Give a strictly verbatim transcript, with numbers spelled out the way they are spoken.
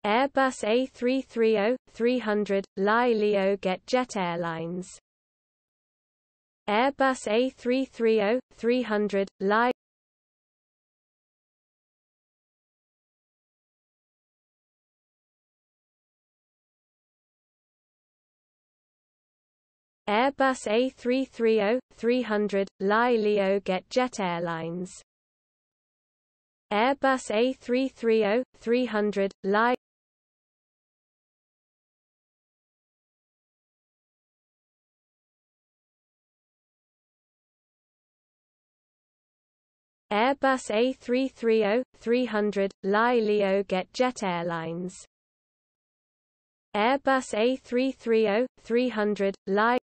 Airbus A three thirty, three hundred, L I Leo Get Jet Airlines. Airbus A three thirty, three hundred, L I Airbus A three thirty, three hundred, L I Leo Get Jet Airlines. Airbus A three thirty, three hundred, L I Airbus A three thirty, three hundred, L I Leo Get Jet Airlines. Airbus A three thirty, three hundred, L I